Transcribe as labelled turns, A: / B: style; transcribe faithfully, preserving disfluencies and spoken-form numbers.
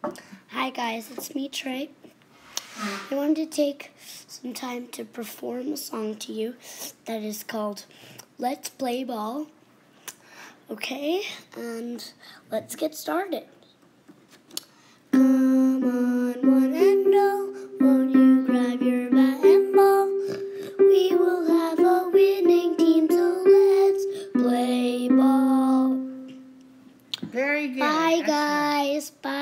A: Hi guys, it's me, Trey. I wanted to take some time to perform a song to you that is called Let's Play Ball. Okay, and let's get started. Come on, one and all, won't you grab your bat and ball? We will have a winning team, so let's play ball.
B: Very good.
A: Bye
B: Excellent.
A: guys, bye.